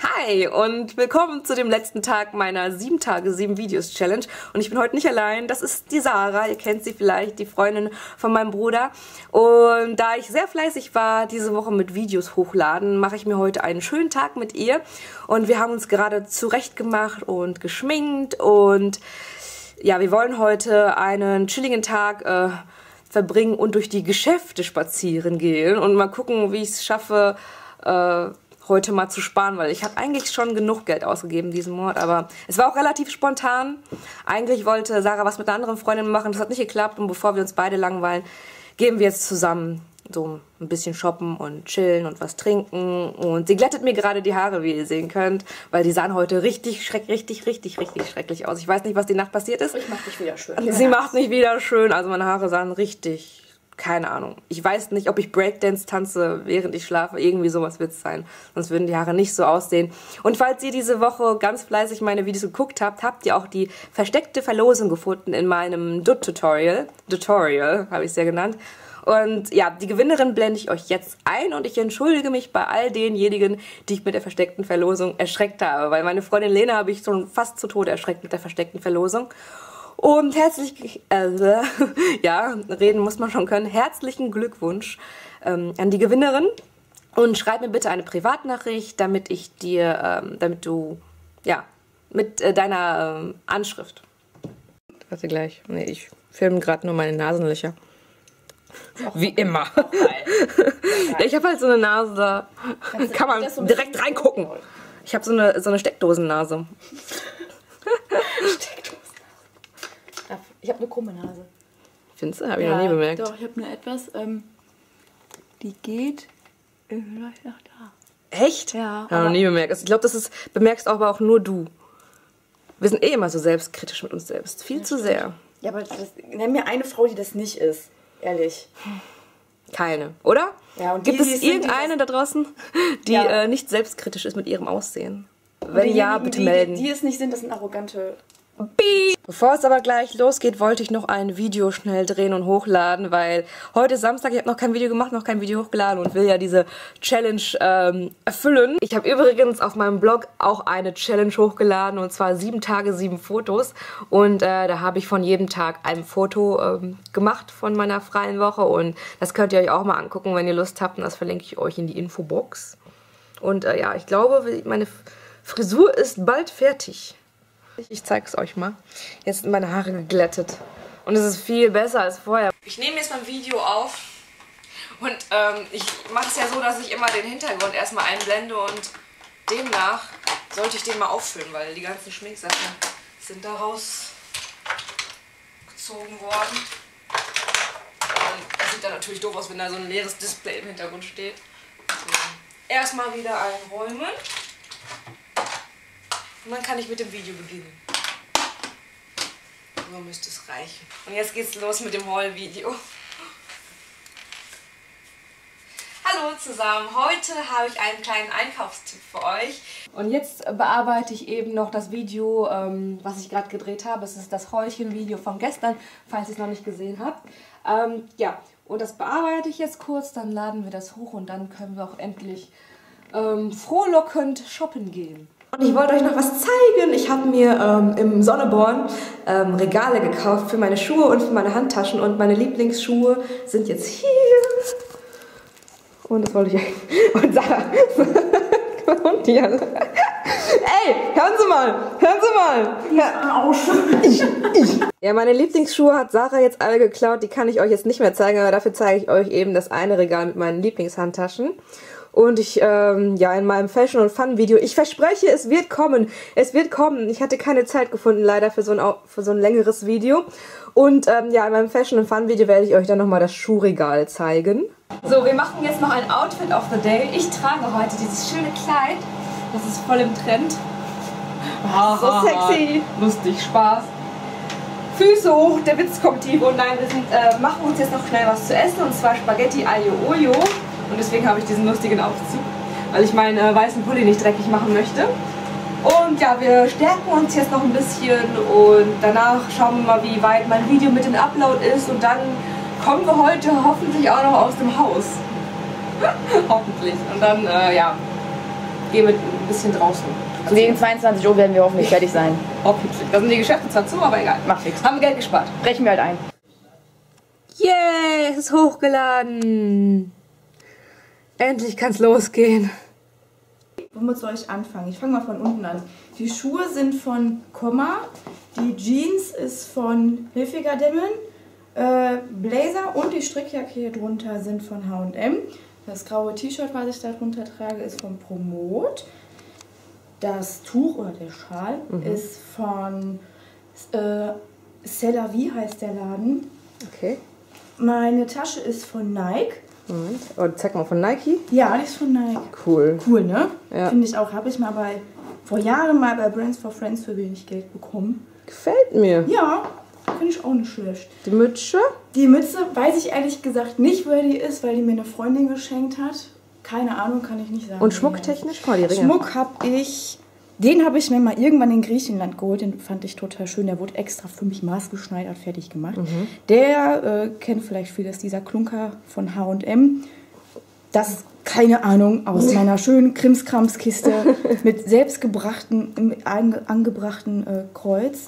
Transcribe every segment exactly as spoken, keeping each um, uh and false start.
Hi und willkommen zu dem letzten Tag meiner sieben Tage, sieben Videos Challenge. Und ich bin heute nicht allein, das ist die Sarah, ihr kennt sie vielleicht, die Freundin von meinem Bruder. Und da ich sehr fleißig war diese Woche mit Videos hochladen, mache ich mir heute einen schönen Tag mit ihr. Und wir haben uns gerade zurechtgemacht und geschminkt und ja, wir wollen heute einen chilligen Tag äh, verbringen und durch die Geschäfte spazieren gehen und mal gucken, wie ich es schaffe, äh, heute mal zu sparen, weil ich habe eigentlich schon genug Geld ausgegeben diesen Monat, aber es war auch relativ spontan. Eigentlich wollte Sarah was mit einer anderen Freundin machen, das hat nicht geklappt und bevor wir uns beide langweilen, gehen wir jetzt zusammen so ein bisschen shoppen und chillen und was trinken und sie glättet mir gerade die Haare, wie ihr sehen könnt, weil die sahen heute richtig, schreck, richtig, richtig, richtig schrecklich aus. Ich weiß nicht, was die Nacht passiert ist. Ich mach dich wieder schön. Sie macht mich wieder schön, also meine Haare sahen richtig... Keine Ahnung. Ich weiß nicht, ob ich Breakdance tanze, während ich schlafe. Irgendwie sowas wird es sein. Sonst würden die Haare nicht so aussehen. Und falls ihr diese Woche ganz fleißig meine Videos geguckt habt, habt ihr auch die versteckte Verlosung gefunden in meinem D U T-Tutorial. Tutorial habe ich es ja genannt. Und ja, die Gewinnerin blende ich euch jetzt ein und ich entschuldige mich bei all denjenigen, die ich mit der versteckten Verlosung erschreckt habe. Weil meine Freundin Lena habe ich schon fast zu Tode erschreckt mit der versteckten Verlosung. Und herzlich, äh, ja, reden muss man schon können, herzlichen Glückwunsch ähm, an die Gewinnerin. Und schreib mir bitte eine Privatnachricht, damit ich dir, ähm, damit du, ja, mit äh, deiner ähm, Anschrift. Warte gleich, nee, ich filme gerade nur meine Nasenlöcher. Wie immer. Ja, ich habe halt so eine Nase, da kann man so direkt reingucken. Ich habe so eine, so eine Steckdosennase. Ich habe eine krumme Nase. Findest du? Habe ich ja, noch nie bemerkt. Doch, ich habe eine etwas, ähm, die geht vielleicht nach da. Echt? Ja. Habe ich noch nie bemerkt. Also ich glaube, das ist, bemerkst aber auch nur du. Wir sind eh immer so selbstkritisch mit uns selbst. Viel ja, zu stimmt. sehr. Ja, aber das, nenn mir eine Frau, die das nicht ist. Ehrlich. Keine, oder? Ja, und Gibt die, es die irgendeine da draußen, die ja. äh, nicht selbstkritisch ist mit ihrem Aussehen? Wenn ja, bitte die, melden. Die, die es nicht sind, das sind arrogante... Beep. Bevor es aber gleich losgeht, wollte ich noch ein Video schnell drehen und hochladen, weil heute ist Samstag, ich habe noch kein Video gemacht, noch kein Video hochgeladen und will ja diese Challenge ähm, erfüllen. Ich habe übrigens auf meinem Blog auch eine Challenge hochgeladen und zwar sieben Tage, sieben Fotos und äh, da habe ich von jedem Tag ein Foto ähm, gemacht von meiner freien Woche und das könnt ihr euch auch mal angucken, wenn ihr Lust habt und das verlinke ich euch in die Infobox. Und äh, ja, ich glaube, meine Frisur ist bald fertig. Ich zeige es euch mal. Jetzt sind meine Haare geglättet. Und es ist viel besser als vorher. Ich nehme jetzt mal ein Video auf. Und ähm, ich mache es ja so, dass ich immer den Hintergrund erstmal einblende. Und demnach sollte ich den mal auffüllen, weil die ganzen Schminksachen sind daraus gezogen worden. Und das sieht dann natürlich doof aus, wenn da so ein leeres Display im Hintergrund steht. So. Erstmal wieder einräumen. Und dann kann ich mit dem Video beginnen. So müsste es reichen. Und jetzt geht's los mit dem Haul-Video. Hallo zusammen, heute habe ich einen kleinen Einkaufstipp für euch. Und jetzt bearbeite ich eben noch das Video, ähm, was ich gerade gedreht habe. Es ist das Häulchen-Video von gestern, falls ihr es noch nicht gesehen habt. Ähm, ja, und das bearbeite ich jetzt kurz, dann laden wir das hoch und dann können wir auch endlich ähm, frohlockend shoppen gehen. Und ich wollte euch noch was zeigen. Ich habe mir ähm, im Sonneborn ähm, Regale gekauft für meine Schuhe und für meine Handtaschen. Und meine Lieblingsschuhe sind jetzt hier. Und das wollte ich euch... Und Sarah. Und die alle. Ey, hören Sie mal. Hören Sie mal. Ich, ich. Ja, meine Lieblingsschuhe hat Sarah jetzt alle geklaut. Die kann ich euch jetzt nicht mehr zeigen. Aber dafür zeige ich euch eben das eine Regal mit meinen Lieblingshandtaschen. Und ich, ähm, ja, in meinem Fashion- und Fun-Video, ich verspreche, es wird kommen, es wird kommen. Ich hatte keine Zeit gefunden, leider, für so ein, für so ein längeres Video. Und, ähm, ja, in meinem Fashion- und Fun-Video werde ich euch dann nochmal das Schuhregal zeigen. So, wir machen jetzt noch ein Outfit of the Day. Ich trage heute dieses schöne Kleid. Das ist voll im Trend. So sexy. Lustig, Spaß. Füße hoch, der Witz kommt tief. Und nein, wir sind, äh, machen uns jetzt noch schnell was zu essen. Und zwar Spaghetti Aglio Olio. Und deswegen habe ich diesen lustigen Aufzug, weil ich meinen äh, weißen Pulli nicht dreckig machen möchte. Und ja, wir stärken uns jetzt noch ein bisschen und danach schauen wir mal, wie weit mein Video mit dem Upload ist. Und dann kommen wir heute hoffentlich auch noch aus dem Haus. Hoffentlich. Und dann, äh, ja, gehe mit ein bisschen draußen. Also gegen zweiundzwanzig Uhr werden wir hoffentlich fertig sein. Hoffentlich. Da sind die Geschäfte zwar zu, aber egal. Mach fix. Haben Geld gespart. Brechen wir halt ein. Yay, es ist hochgeladen. Endlich kann's losgehen. Womit soll ich anfangen? Ich fange mal von unten an. Die Schuhe sind von Komma. Die Jeans ist von Hilfiger Demmen. Äh, Blazer und die Strickjacke hier drunter sind von H und M. Das graue T-Shirt, was ich da drunter trage, ist von Promot. Das Tuch oder der Schal mhm. ist von äh, C'est la Vie, heißt der Laden. Okay. Meine Tasche ist von Nike. Moment. Oh, zeig mal, von Nike? Ja, die ist von Nike. Cool. Cool, ne? Ja. Finde ich auch. Habe ich mal bei, vor Jahren mal bei Brands for Friends für wenig Geld bekommen. Gefällt mir. Ja, finde ich auch nicht schlecht. Die Mütze? Die Mütze weiß ich ehrlich gesagt nicht, wer die ist, weil die mir eine Freundin geschenkt hat. Keine Ahnung, kann ich nicht sagen. Und schmucktechnisch? Guck mal, die Ringe. Schmuck habe ich... Den habe ich mir mal irgendwann in Griechenland geholt, den fand ich total schön. Der wurde extra für mich maßgeschneidert, fertig gemacht. Mhm. Der äh, kennt vielleicht vieles, dieser Klunker von H und M. Das, keine Ahnung, aus meiner schönen Krimskramskiste mit selbstgebrachten, angebrachten äh, Kreuz.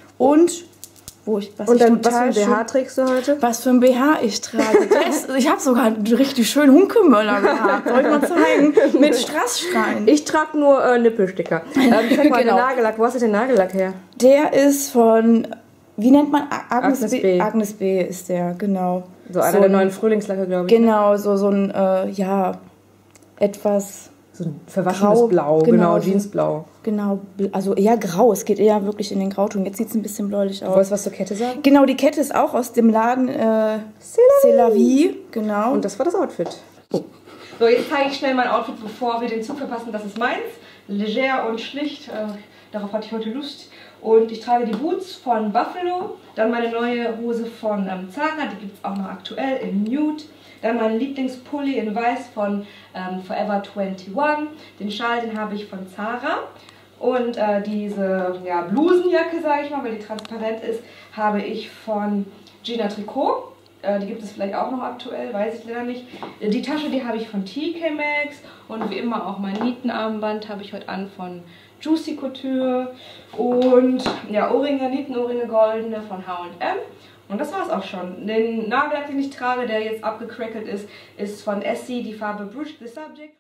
Und wo ich, was Und dann, ich was für ein schön, B H trägst du heute? Was für ein B H ich trage. Das, ich habe sogar einen richtig schönen Hunkemöller gehabt. Soll ich mal zeigen? Mit Strassstein. Ich trage nur äh, Nippelsticker. Ähm, zeig mal Genau. den Nagellack. Wo hast du den Nagellack her? Der ist von, wie nennt man? Agnes, Agnes B. B. Agnes B. ist der, genau. So einer so der ein, neuen Frühlingslacke, glaube ich. Genau, so, so ein, äh, ja, etwas... So ein verwaschenes Grau, Blau, genau, genau, so- Jeansblau. Genau, also eher grau. Es geht eher wirklich in den Grauton. Jetzt sieht es ein bisschen bläulich aus. Wolltest du was zur Kette sagen? Genau, die Kette ist auch aus dem Laden äh, C'est la Vie. Genau. Und das war das Outfit. Oh. So, jetzt zeige ich schnell mein Outfit, bevor wir den Zug verpassen. Das ist meins. Leger und schlicht. Äh, darauf hatte ich heute Lust. Und ich trage die Boots von Buffalo. Dann meine neue Hose von ähm, Zara. Die gibt es auch noch aktuell in Nude. Dann mein Lieblingspulli in Weiß von ähm, Forever einundzwanzig. Den Schal, den habe ich von Zara. Und äh, diese ja, Blusenjacke, sage ich mal, weil die transparent ist, habe ich von Gina Tricot. Äh, die gibt es vielleicht auch noch aktuell, weiß ich leider nicht. Die Tasche, die habe ich von T K Maxx. Und wie immer auch mein Nietenarmband habe ich heute an von Juicy Couture. Und ja, Ohrringe, Nietenohrringe goldene von H und M. Und das war's auch schon. Den Nagellack, den ich trage, der jetzt abgecrackelt ist, ist von Essie, die Farbe Brush the Subject.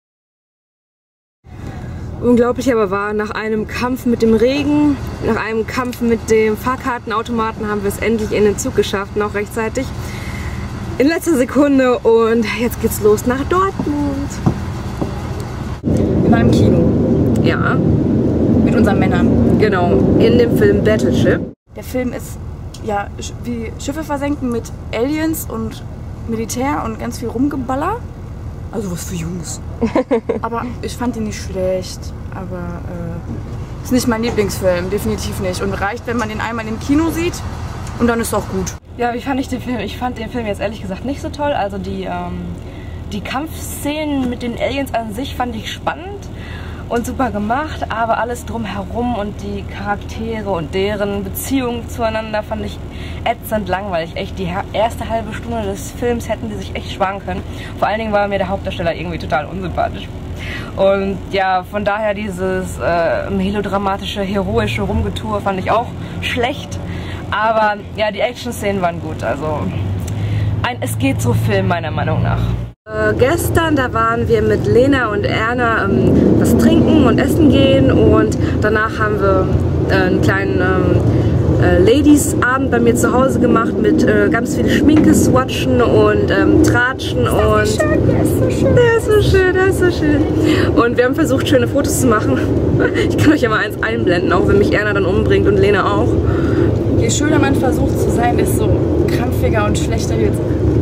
Unglaublich aber wahr, nach einem Kampf mit dem Regen, nach einem Kampf mit dem Fahrkartenautomaten haben wir es endlich in den Zug geschafft, noch rechtzeitig. In letzter Sekunde und jetzt geht's los nach Dortmund. Wir waren im Kino. Ja. Mit unseren Männern. Genau, in dem Film Battleship. Der Film ist ja wie Schiffe versenken mit Aliens und Militär und ganz viel Rumgeballer. Also was für Jungs. Aber ich fand ihn nicht schlecht. Aber äh, ist nicht mein Lieblingsfilm, definitiv nicht. Und reicht, wenn man den einmal im Kino sieht und dann ist es auch gut. Ja, wie fand ich den Film? Ich fand den Film jetzt ehrlich gesagt nicht so toll. Also die, ähm, die Kampfszenen mit den Aliens an sich fand ich spannend und super gemacht, aber alles drumherum und die Charaktere und deren Beziehungen zueinander fand ich ätzend langweilig. Echt, die erste halbe Stunde des Films hätten die sich echt sparen können. Vor allen Dingen war mir der Hauptdarsteller irgendwie total unsympathisch. Und ja, von daher dieses äh, melodramatische, heroische Rumgetue fand ich auch schlecht. Aber ja, die Action-Szenen waren gut. Also ein Es geht so Film meiner Meinung nach. Äh, gestern, da waren wir mit Lena und Erna ähm, was trinken und essen gehen und danach haben wir äh, einen kleinen ähm, äh, Ladies-Abend bei mir zu Hause gemacht mit äh, ganz viel Schminke swatchen und ähm, Tratschen und... Ist schön, der ist so schön. Der ist so schön, der ist so schön. Und wir haben versucht, schöne Fotos zu machen. Ich kann euch ja mal eins einblenden, auch wenn mich Erna dann umbringt und Lena auch. Je schöner man versucht zu sein, desto krampfiger und schlechter wird es.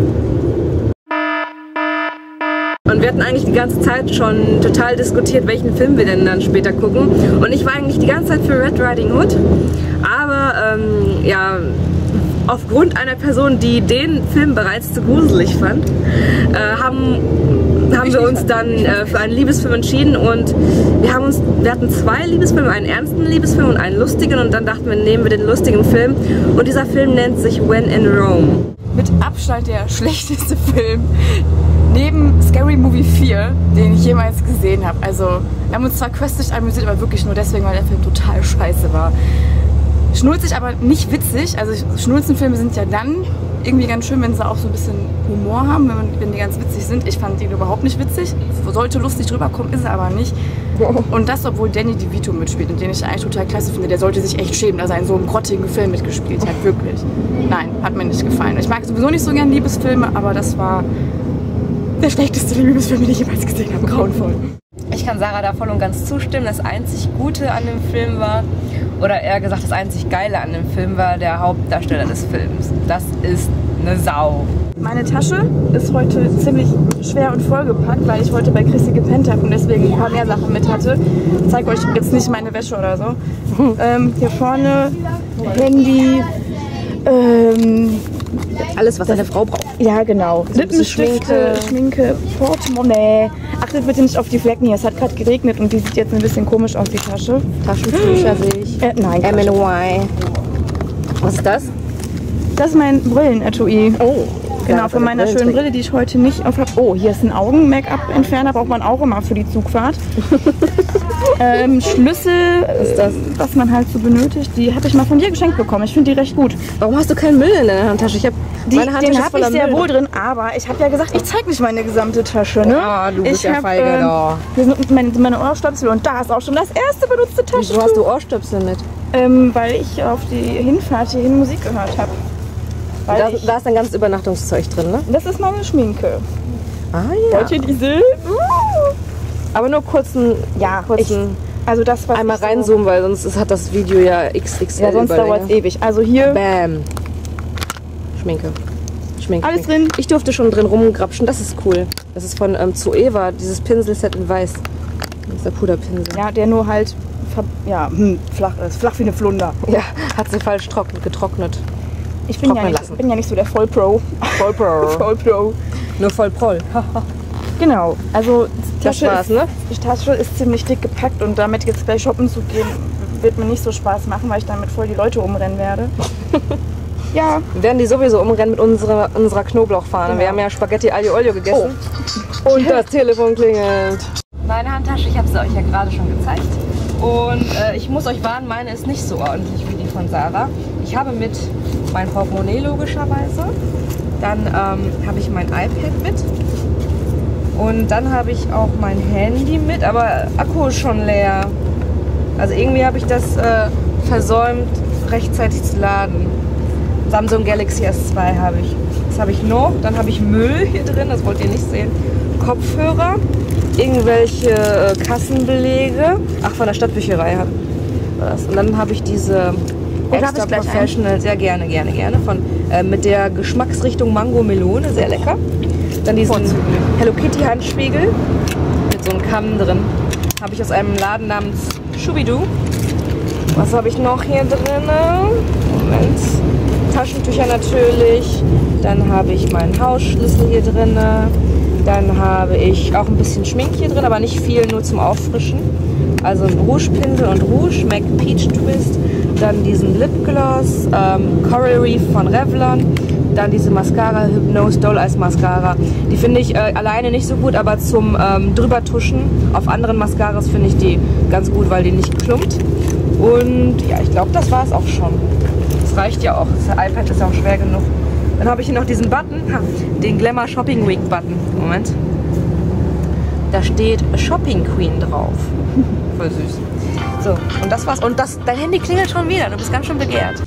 Und wir hatten eigentlich die ganze Zeit schon total diskutiert, welchen Film wir denn dann später gucken. Und ich war eigentlich die ganze Zeit für Red Riding Hood. Aber ähm, ja, aufgrund einer Person, die den Film bereits zu gruselig fand, äh, haben, haben wir uns dann äh, für einen Liebesfilm entschieden. Und wir, haben uns, wir hatten zwei Liebesfilme, einen ernsten Liebesfilm und einen lustigen. Und dann dachten wir, nehmen wir den lustigen Film. Und dieser Film nennt sich When in Rome. Mit Abstand der schlechteste Film, neben Scary Movie vier, den ich jemals gesehen habe. Also, wir haben uns zwar köstlich amüsiert, aber wirklich nur deswegen, weil der Film total scheiße war. Schnulzig, aber nicht witzig. Also Schnulzenfilme sind ja dann irgendwie ganz schön, wenn sie auch so ein bisschen Humor haben, wenn, man, wenn die ganz witzig sind. Ich fand den überhaupt nicht witzig. Sollte lustig drüber kommen, ist er aber nicht. Und das, obwohl Danny DeVito mitspielt und den ich eigentlich total klasse finde. Der sollte sich echt schämen, dass er in so einem grottigen Film mitgespielt hat. Wirklich. Nein, hat mir nicht gefallen. Ich mag sowieso nicht so gern Liebesfilme, aber das war der schlechteste Liebesfilm, den ich jemals gesehen habe. Grauenvoll. Ich kann Sarah da voll und ganz zustimmen. Das einzig Gute an dem Film war, oder eher gesagt, das einzig Geile an dem Film war der Hauptdarsteller des Films. Das ist eine Sau. Meine Tasche ist heute ziemlich schwer und vollgepackt, weil ich heute bei Chrissy gepennt habe und deswegen ein paar mehr Sachen mit hatte. Ich zeige euch jetzt nicht meine Wäsche oder so. Ähm, hier vorne Handy, ähm, alles, was eine Frau braucht. Ja, genau. So Lippenstifte, Schminke, Portemonnaie. Achtet bitte nicht auf die Flecken hier. Es hat gerade geregnet und die sieht jetzt ein bisschen komisch aus, die Tasche. Taschentücher sehe ich. Äh, nein. M and Y. Was ist das? Das ist mein Brillenetui. Oh. Genau, ja, von meiner schönen Brille, die ich heute nicht auf habe. Oh, hier ist ein Augen-Make-up-Entferner, braucht man auch immer für die Zugfahrt. ähm, Schlüssel, was ist das? Was man halt so benötigt, die habe ich mal von dir geschenkt bekommen. Ich finde die recht gut. Warum hast du keinen Müll in deiner Handtasche? Ich hab, die, meine Handtasche den habe ich sehr Müll wohl drin, aber ich habe ja gesagt, ich zeige nicht meine gesamte Tasche. Ne? Ah, du bist ich ja hab, feige ähm, da. Hier sind meine, meine Ohrstöpsel und da ist auch schon das erste benutzte Taschentuch. Wieso hast du Ohrstöpsel mit? Ähm, weil ich auf die Hinfahrt hierhin Musik gehört habe. Da, da ist ein ganzes Übernachtungszeug drin, ne? Das ist meine Schminke. Ah ja. Wollt ihr die sehen? Aber nur kurzen, ja, kurzen ich, also das war einmal reinzoomen, so, weil sonst ist, hat das Video ja X X L. Ja, sonst dauert es ewig. Also hier. Bam. Schminke. Schminke. Alles Schminke. drin. Ich durfte schon drin rumgrapschen, das ist cool. Das ist von ähm, Zoeva, dieses Pinselset in weiß. Das ist der Puderpinsel. Ja, der nur halt ja, hm, flach ist. Flach wie eine Flunder. Ja, hat sie falsch trocken, getrocknet. Ich bin ja, nicht, bin ja nicht so der Vollpro. Vollpro. Vollpro. Nur Vollproll. Genau, also die Tasche, das war's, ist, ne? die Tasche ist ziemlich dick gepackt und damit jetzt gleich shoppen zu gehen, wird mir nicht so Spaß machen, weil ich damit voll die Leute umrennen werde. Ja. Wir werden die sowieso umrennen mit unserer, unserer Knoblauchfahne. Genau. Wir haben ja Spaghetti Aglio Olio gegessen. Oh. Und das Telefon klingelt. Meine Handtasche, ich habe sie euch ja gerade schon gezeigt. Und äh, ich muss euch warnen, meine ist nicht so ordentlich wie die von Sarah. Ich habe mit mein Portemonnaie logischerweise. Dann ähm, habe ich mein iPad mit. Und dann habe ich auch mein Handy mit, aber Akku ist schon leer. Also irgendwie habe ich das äh, versäumt, rechtzeitig zu laden. Samsung Galaxy S zwei habe ich. Das habe ich noch. Dann habe ich Müll hier drin, das wollt ihr nicht sehen. Kopfhörer, irgendwelche äh, Kassenbelege. Ach, von der Stadtbücherei habe ich das. Und dann habe ich diese oh, Extra hab ich Professional, sehr gerne, gerne, gerne. Von, äh, mit der Geschmacksrichtung Mango Melone, sehr lecker. Dann diesen Hello Kitty Handspiegel mit so einem Kamm drin. Habe ich aus einem Laden namens Schubidu. Was habe ich noch hier drin? Moment. Taschentücher natürlich. Dann habe ich meinen Hausschlüssel hier drin. Dann habe ich auch ein bisschen Schmink hier drin, aber nicht viel, nur zum Auffrischen. Also ein Rougepinsel und Rouge, Mac Peach Twist. Dann diesen Lipgloss, ähm, Coral Reef von Revlon. Dann diese Mascara, Hypnose Doll Eyes Mascara. Die finde ich äh, alleine nicht so gut, aber zum ähm, drübertuschen auf anderen Mascaras finde ich die ganz gut, weil die nicht klumpt. Und ja, ich glaube, das war es auch schon. Das reicht ja auch. Das iPad ist auch schwer genug. Dann habe ich hier noch diesen Button, ha, den Glamour Shopping Week Button. Moment. Da steht Shopping Queen drauf. Voll süß. So, und das war's. Und das, dein Handy klingelt schon wieder. Du bist ganz schön begehrt.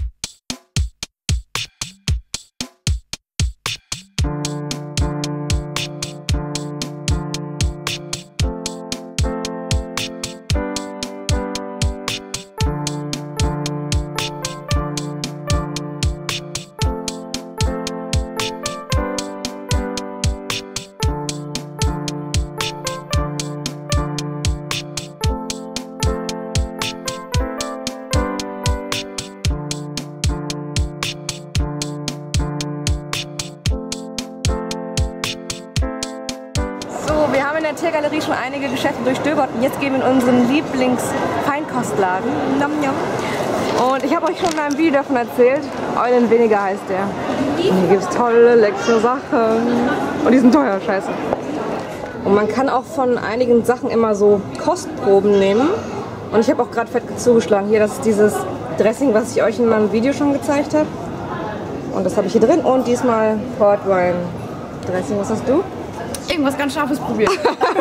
Wir haben in der Tiergalerie schon einige Geschäfte durchstöbert und jetzt gehen wir in unseren Lieblings-Feinkostladen. Nom, nom. Und ich habe euch schon in einem Video davon erzählt. Eulenweniger heißt der. Und hier gibt es tolle, leckere Sachen. Und die sind teuer, scheiße. Und man kann auch von einigen Sachen immer so Kostproben nehmen. Und ich habe auch gerade fett zugeschlagen. Hier, das ist dieses Dressing, was ich euch in meinem Video schon gezeigt habe. Und das habe ich hier drin. Und diesmal Portwein Dressing. Was hast du? Irgendwas ganz Scharfes probiert.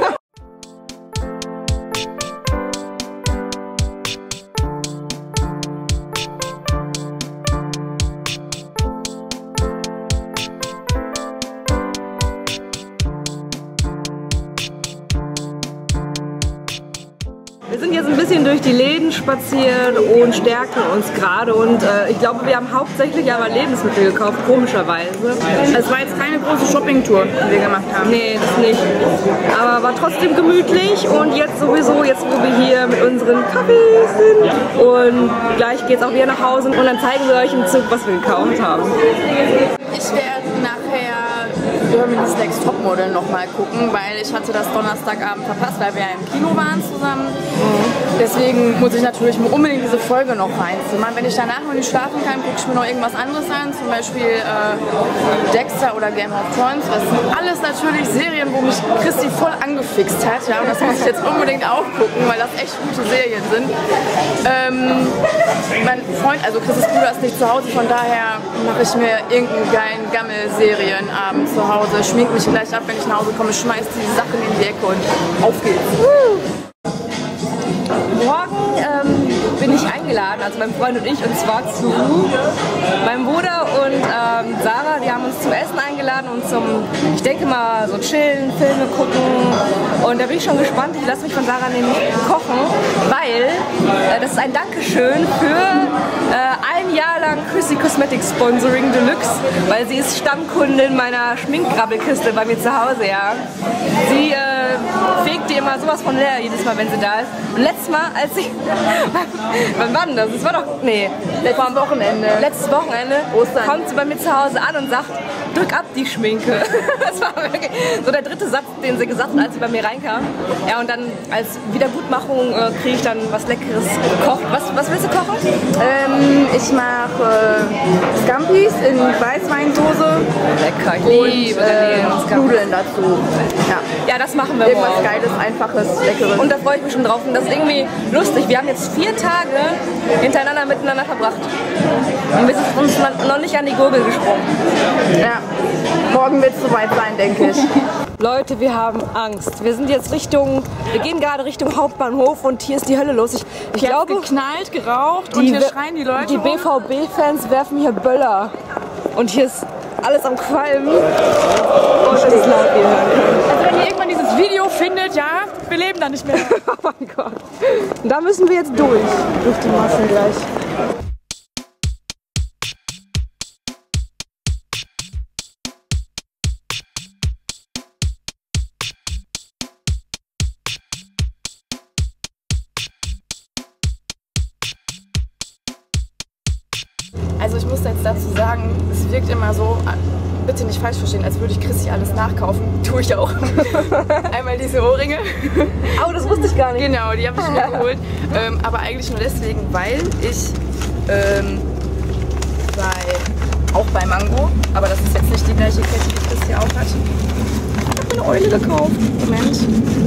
Wir sind jetzt ein bisschen durch die Läden spaziert und stärken uns gerade und äh, ich glaube, wir haben hauptsächlich aber Lebensmittel gekauft, komischerweise. Es war jetzt keine große Shoppingtour, die wir gemacht haben. Nee, das nicht. Aber war trotzdem gemütlich und jetzt sowieso, jetzt wo wir hier mit unseren Kaffees sind und gleich geht's auch wieder nach Hause und dann zeigen wir euch im Zug, was wir gekauft haben. Ich werde nachher Germany's Next Topmodel nochmal gucken, weil ich hatte das Donnerstagabend verpasst, weil wir ja im Kino waren zusammen. Mhm. Deswegen muss ich natürlich unbedingt diese Folge noch reinziehen. Wenn ich danach noch nicht schlafen kann, gucke ich mir noch irgendwas anderes an, zum Beispiel äh, Dexter oder Game of Thrones. Das sind alles natürlich Serien, wo mich Christi voll angefixt hat. Ja? Und das muss ich jetzt unbedingt auch gucken, weil das echt gute Serien sind. Ähm, mein Freund, also Christis Bruder ist nicht zu Hause, von daher mache ich mir irgendeinen geilen Gammel-Serienabend zu Hause, schmink mich gleich ab, wenn ich nach Hause komme, schmeiß die Sachen in die Ecke und auf geht's. Morgen ähm, bin ich eingeladen, also mein Freund und ich, und zwar zu meinem Bruder und ähm, Sarah, die haben uns zum Essen eingeladen und zum, ich denke mal, so chillen, Filme gucken und da bin ich schon gespannt. Ich lasse mich von Sarah nämlich kochen, weil äh, das ist ein Dankeschön für äh, ein Jahr lang Chrissy Cosmetics Sponsoring Deluxe, weil sie ist Stammkundin meiner Schminkgrabbelkiste bei mir zu Hause, ja. Sie äh, fegt die immer sowas von leer jedes Mal, wenn sie da ist. Und letztes Mal, als ich, wann war denn das? Das war doch, nee, letztes Wochenende. Letztes Wochenende Ostern. Kommt sie bei mir zu Hause an und sagt, drück ab die Schminke. Das war wirklich so der dritte Satz, den sie gesagt hat, als sie bei mir reinkam. Ja, und dann als Wiedergutmachung äh, kriege ich dann was Leckeres gekocht. Was, was willst du kochen? Ähm, ich mache äh, Scampis in Weißweinsoße. Lecker, ich und, liebe äh, Nudeln dazu. Ja. Ja, das machen wir Irgendwas morgen. Geiles, Einfaches, Leckeres. Und da freue ich mich schon drauf. Und das ist irgendwie lustig. Wir haben jetzt vier Tage hintereinander miteinander verbracht. Und wir sind uns noch nicht an die Gurgel gesprungen. Ja, morgen wird es soweit sein, denke ich. Leute, wir haben Angst. Wir sind jetzt Richtung, wir gehen gerade Richtung Hauptbahnhof und hier ist die Hölle los. Ich, ich hier glaube, geknallt, geraucht und hier schreien die Leute. Die B V B-Fans werfen hier Böller. Und hier ist alles am Qualmen. Oh, das ist laut, wie ihr hören könnt. Also wenn ihr irgendwann dieses Video findet, ja, wir leben da nicht mehr. Oh mein Gott. Und da müssen wir jetzt durch, durch die Massen gleich. Also ich muss jetzt dazu sagen, es wirkt immer so, bitte nicht falsch verstehen, als würde ich Christi alles nachkaufen. Tue ich auch. Einmal diese Ohrringe. Oh, das wusste ich gar nicht. Genau, die habe ich mir geholt. Ähm, aber eigentlich nur deswegen, weil ich ähm, bei, auch bei Mango, aber das ist jetzt nicht die gleiche Kette, die Christi auch hat. Ich habe eine Eule gekauft. Moment.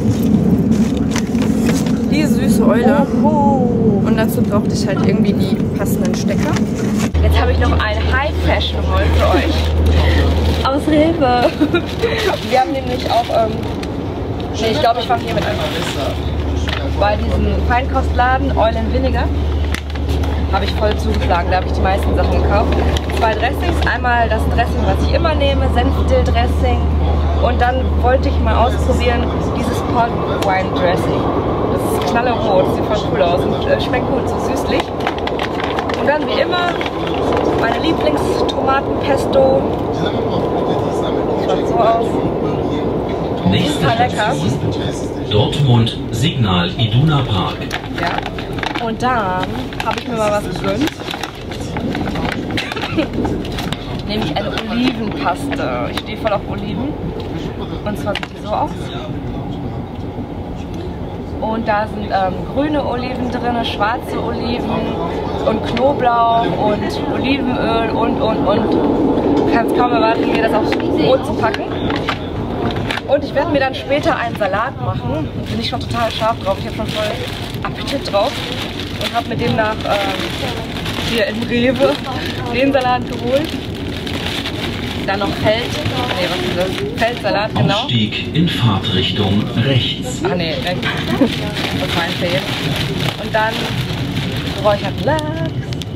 Die süße Eule. Oh. Und dazu brauchte ich halt irgendwie die passenden Stecker. Jetzt habe ich noch ein High-Fashion-Haul für euch. Aus Hilfe. Wir haben nämlich auch, ähm, nee, ich glaube, ich fange hiermit an. Bei diesem Feinkostladen Oil and Vinegar habe ich voll zugeschlagen. Da habe ich die meisten Sachen gekauft. Zwei Dressings. Einmal das Dressing, was ich immer nehme, Senfdill-Dressing. Und dann wollte ich mal ausprobieren dieses Portwein-Dressing. Das ist knallerot, das sieht voll cool aus und äh, schmeckt gut, so süßlich. Und dann wie immer meine Lieblingstomatenpesto. Schaut so aus. Super lecker. Dortmund Signal Iduna Park. Ja. Und dann habe ich mir mal was gegönnt. Nämlich eine Olivenpaste. Ich stehe voll auf Oliven. Und zwar sieht die so aus. Und da sind ähm, grüne Oliven drin, schwarze Oliven und Knoblauch und Olivenöl und und und. Du kannst kaum erwarten, mir das aufs Brot zu packen. Und ich werde mir dann später einen Salat machen. Da bin ich schon total scharf drauf. Ich habe schon voll Appetit drauf. Und habe mir demnach ähm, hier im Rewe den Salat geholt. Dann noch Feld. Nee, was ist das? Feldsalat, genau. Ausstieg in Fahrtrichtung rechts. Ah nee, rechts. Das war ein Fehl. Und dann geräucherten Lachs.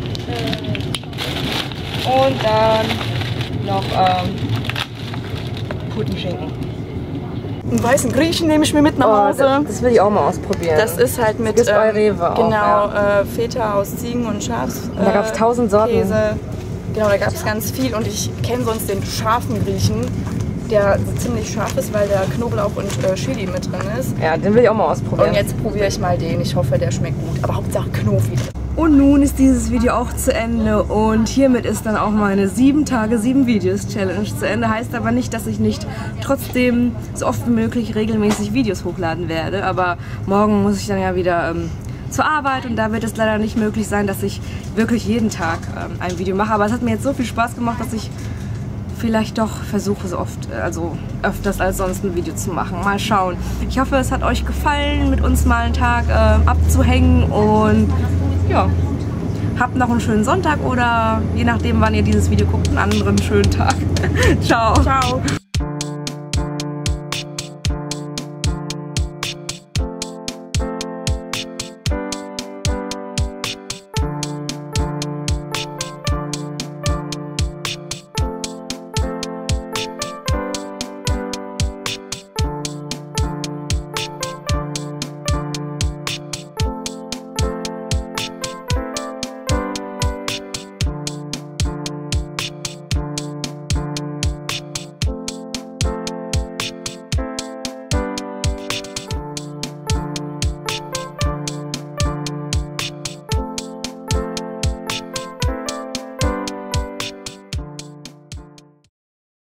Und dann noch ähm, Putenschinken. Einen weißen Griechen nehme ich mir mit nach Hause. Oh, das, das will ich auch mal ausprobieren. Das ist halt mit das bei ähm, Rewe auch, genau ja. äh, Feta aus Ziegen und Schafs. Und da gab es äh, tausend Sorten. Käse. Genau, da gab es ganz viel und ich kenne sonst den scharfen Griechen, der so ziemlich scharf ist, weil da Knoblauch und äh, Chili mit drin ist. Ja, den will ich auch mal ausprobieren. Und jetzt probiere ich mal den. Ich hoffe, der schmeckt gut. Aber Hauptsache Knofi. Und nun ist dieses Video auch zu Ende und hiermit ist dann auch meine sieben Tage, sieben Videos Challenge zu Ende. Heißt aber nicht, dass ich nicht trotzdem so oft wie möglich regelmäßig Videos hochladen werde. Aber morgen muss ich dann ja wieder ähm, zur Arbeit und da wird es leider nicht möglich sein, dass ich wirklich jeden Tag ähm, ein Video mache. Aber es hat mir jetzt so viel Spaß gemacht, dass ich vielleicht doch versuche, so oft, also öfters als sonst ein Video zu machen. Mal schauen. Ich hoffe, es hat euch gefallen, mit uns mal einen Tag äh, abzuhängen und ja, habt noch einen schönen Sonntag oder je nachdem, wann ihr dieses Video guckt, einen anderen schönen Tag. Ciao. Ciao.